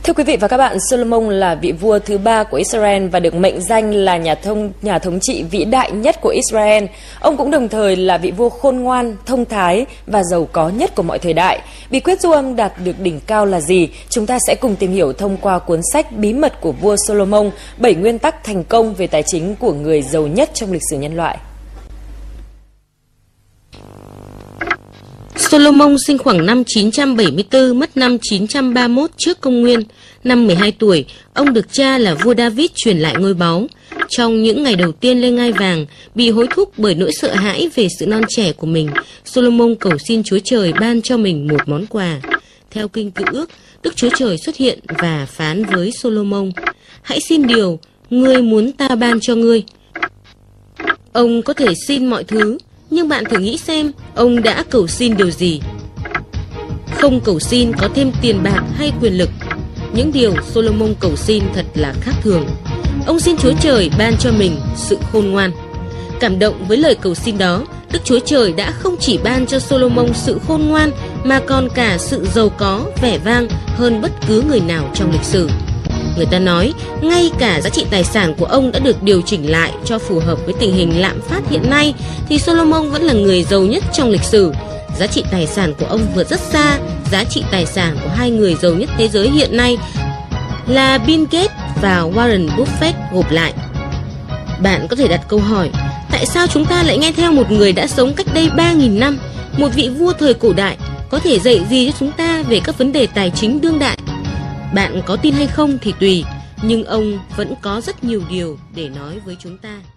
Thưa quý vị và các bạn, Solomon là vị vua thứ 3 của Israel và được mệnh danh là nhà thống trị vĩ đại nhất của Israel. Ông cũng đồng thời là vị vua khôn ngoan, thông thái và giàu có nhất của mọi thời đại. Bí quyết giúp ông đạt được đỉnh cao là gì? Chúng ta sẽ cùng tìm hiểu thông qua cuốn sách Bí mật của vua Solomon, 7 nguyên tắc thành công về tài chính của người giàu nhất trong lịch sử nhân loại. Solomon sinh khoảng năm 974, mất năm 931 trước công nguyên. Năm 12 tuổi, ông được cha là vua David truyền lại ngôi báu. Trong những ngày đầu tiên lên ngai vàng, bị hối thúc bởi nỗi sợ hãi về sự non trẻ của mình, Solomon cầu xin Chúa Trời ban cho mình một món quà. Theo Kinh Cựu Ước, Đức Chúa Trời xuất hiện và phán với Solomon: "Hãy xin điều ngươi muốn ta ban cho ngươi." Ông có thể xin mọi thứ, nhưng bạn thử nghĩ xem ông đã cầu xin điều gì. Không cầu xin có thêm tiền bạc hay quyền lực. Những điều Solomon cầu xin thật là khác thường. Ông xin Chúa Trời ban cho mình sự khôn ngoan. Cảm động với lời cầu xin đó, Đức Chúa Trời đã không chỉ ban cho Solomon sự khôn ngoan mà còn cả sự giàu có, vẻ vang hơn bất cứ người nào trong lịch sử. Người ta nói, ngay cả giá trị tài sản của ông đã được điều chỉnh lại cho phù hợp với tình hình lạm phát hiện nay, thì Solomon vẫn là người giàu nhất trong lịch sử. Giá trị tài sản của ông vượt rất xa giá trị tài sản của hai người giàu nhất thế giới hiện nay là Bill Gates và Warren Buffett gộp lại. Bạn có thể đặt câu hỏi, tại sao chúng ta lại nghe theo một người đã sống cách đây 3.000 năm, một vị vua thời cổ đại, có thể dạy gì cho chúng ta về các vấn đề tài chính đương đại? Bạn có tin hay không thì tùy, nhưng ông vẫn có rất nhiều điều để nói với chúng ta.